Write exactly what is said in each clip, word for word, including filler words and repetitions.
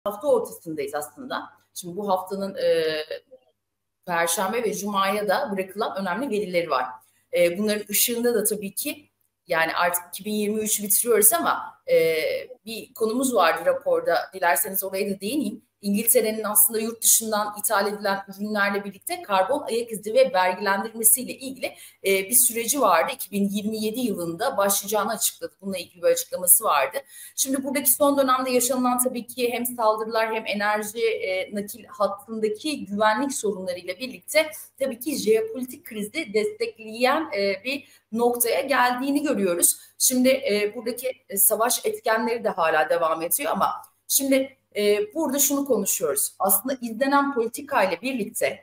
hafta ortasındayız aslında. Şimdi bu haftanın e, Perşembe ve Cuma'ya da bırakılan önemli verileri var. E, bunların ışığında da tabii ki yani artık iki bin yirmi üçü bitiriyoruz ama e, bir konumuz vardı raporda. Dilerseniz oraya da değineyim. İngiltere'nin aslında yurt dışından ithal edilen ürünlerle birlikte karbon ayak izi ve vergilendirmesiyle ilgili e, bir süreci vardı. iki bin yirmi yedi yılında başlayacağını açıkladı. Bununla ilgili bir açıklaması vardı. Şimdi buradaki son dönemde yaşanılan tabii ki hem saldırılar hem enerji e, nakil hattındaki güvenlik sorunlarıyla birlikte tabii ki jeopolitik krizi destekleyen e, bir noktaya geldiğini görüyoruz. Şimdi e, buradaki e, savaş etkenleri de hala devam ediyor ama şimdi e, burada şunu konuşuyoruz. Aslında izlenen politika ile birlikte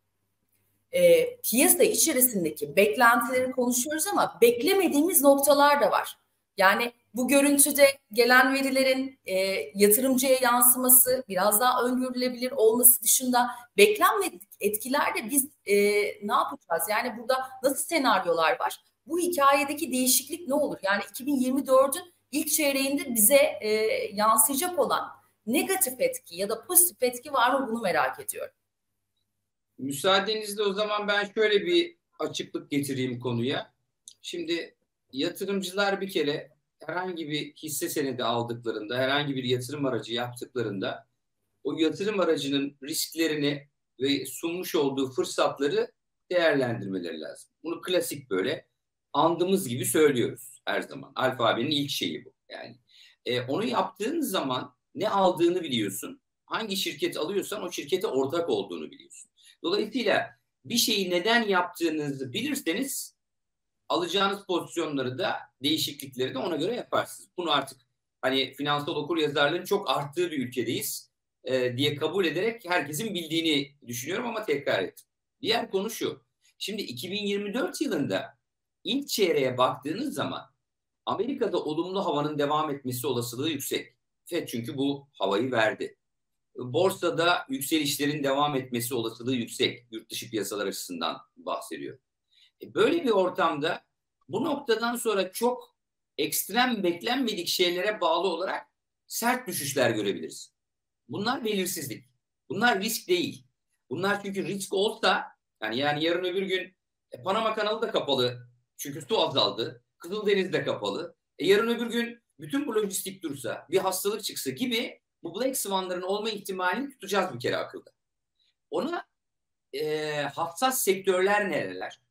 e, piyasa içerisindeki beklentileri konuşuyoruz ama beklemediğimiz noktalar da var. Yani bu görüntüde gelen verilerin e, yatırımcıya yansıması, biraz daha öngörülebilir olması dışında beklenmedik etkilerde biz e, ne yapacağız? Yani burada nasıl senaryolar var? Bu hikayedeki değişiklik ne olur? Yani iki bin yirmi dördün ilk çeyreğinde bize e, yansıyacak olan negatif etki ya da pozitif etki var mı, bunu merak ediyorum. Müsaadenizle o zaman ben şöyle bir açıklık getireyim konuya. Şimdi yatırımcılar bir kere herhangi bir hisse senedi aldıklarında, herhangi bir yatırım aracı yaptıklarında o yatırım aracının risklerini ve sunmuş olduğu fırsatları değerlendirmeleri lazım. Bunu klasik böyle andığımız gibi söylüyoruz her zaman. Alfabenin ilk şeyi bu. Yani e, onu yaptığın zaman ne aldığını biliyorsun. Hangi şirket alıyorsan o şirkete ortak olduğunu biliyorsun. Dolayısıyla bir şeyi neden yaptığınızı bilirseniz alacağınız pozisyonları da değişiklikleri de ona göre yaparsınız. Bunu artık hani finansal okuryazarlığın çok arttığı bir ülkedeyiz e, diye kabul ederek herkesin bildiğini düşünüyorum ama tekrar ettim. Diğer konu şu. Şimdi iki bin yirmi dört yılında ilk çeyreğe baktığınız zaman Amerika'da olumlu havanın devam etmesi olasılığı yüksek. FED çünkü bu havayı verdi. Borsada yükselişlerin devam etmesi olasılığı yüksek. Yurt dışı piyasalar açısından bahsediyor. E böyle bir ortamda bu noktadan sonra çok ekstrem beklenmedik şeylere bağlı olarak sert düşüşler görebiliriz. Bunlar belirsizlik. Bunlar risk değil. Bunlar çünkü risk olsa yani, yani yarın öbür gün e, Panama kanalı da kapalı. Çünkü su azaldı. Kızıldeniz de kapalı. E, yarın öbür gün bütün bu lojistik dursa, bir hastalık çıksa gibi bu Black Swan'ların olma ihtimalini tutacağız bir kere akılda. Ona e, hassas sektörler nereler?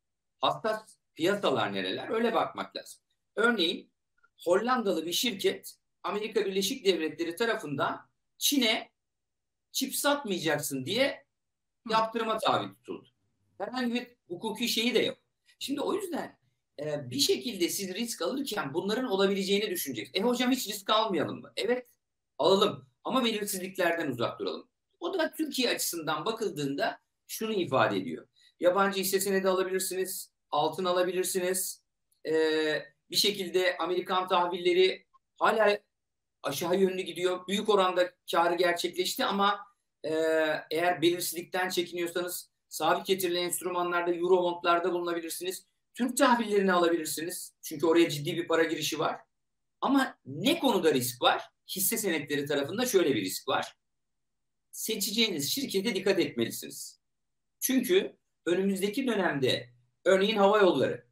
Hassas piyasalar nereler? Öyle bakmak lazım. Örneğin Hollandalı bir şirket Amerika Birleşik Devletleri tarafından Çin'e çip satmayacaksın diye yaptırıma tabi tutuldu. Herhangi bir hukuki şeyi de yok. Şimdi o yüzden e, bir şekilde siz risk alırken bunların olabileceğini düşüneceksiniz. E hocam hiç risk almayalım mı? Evet, alalım ama belirsizliklerden uzak duralım. O da Türkiye açısından bakıldığında şunu ifade ediyor. Yabancı hisse senedi alabilirsiniz, altın alabilirsiniz. Ee, bir şekilde Amerikan tahvilleri hala aşağı yönlü gidiyor. Büyük oranda karı gerçekleşti ama e, eğer belirsizlikten çekiniyorsanız sabit getirili enstrümanlarda, eurobondlarda bulunabilirsiniz. Türk tahvillerini alabilirsiniz. Çünkü oraya ciddi bir para girişi var. Ama ne konuda risk var? Hisse senetleri tarafında şöyle bir risk var. Seçeceğiniz şirkete dikkat etmelisiniz. Çünkü önümüzdeki dönemde örneğin hava yolları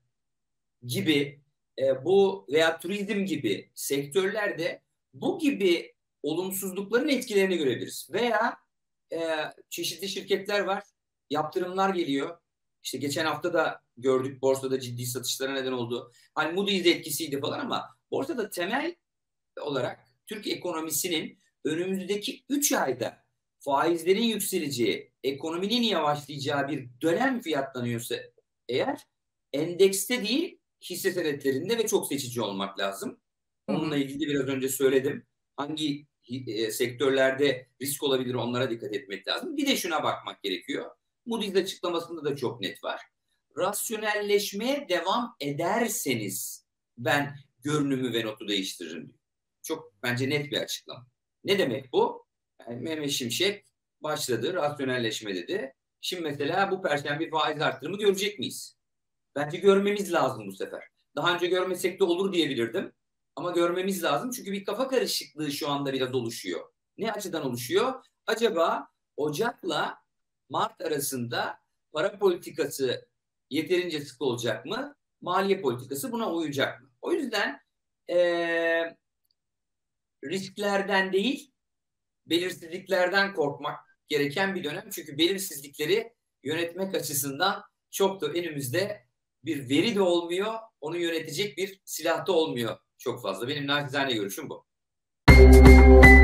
gibi e, bu veya turizm gibi sektörlerde bu gibi olumsuzlukların etkilerini görebiliriz. Veya e, çeşitli şirketler var, yaptırımlar geliyor. İşte geçen hafta da gördük borsada ciddi satışlara neden oldu. Hani Moody's etkisiydi falan ama borsada temel olarak Türk ekonomisinin önümüzdeki üç ayda faizlerin yükseleceği, ekonominin yavaşlayacağı bir dönem fiyatlanıyorsa eğer endekste değil hisse senetlerinde ve çok seçici olmak lazım. Onunla ilgili de biraz önce söyledim. Hangi e, sektörlerde risk olabilir onlara dikkat etmek lazım. Bir de şuna bakmak gerekiyor. Moody's açıklamasında da çok net var. Rasyonelleşmeye devam ederseniz ben görünümü ve notu değiştiririm diyor. Çok bence net bir açıklama. Ne demek bu? Yani Mehmet Şimşek başladı, rasyonelleşme dedi. Şimdi mesela bu perşembe faiz artırımı görecek miyiz? Bence görmemiz lazım bu sefer. Daha önce görmesek de olur diyebilirdim. Ama görmemiz lazım çünkü bir kafa karışıklığı şu anda biraz oluşuyor. ne açıdan oluşuyor? Acaba Ocak'la Mart arasında para politikası yeterince sık olacak mı? Maliye politikası buna uyacak mı? O yüzden ee, risklerden değil, belirsizliklerden korkmak gereken bir dönem. Çünkü belirsizlikleri yönetmek açısından çok da önümüzde bir veri de olmuyor, onu yönetecek bir silah da olmuyor çok fazla. Benim naçizane görüşüm bu.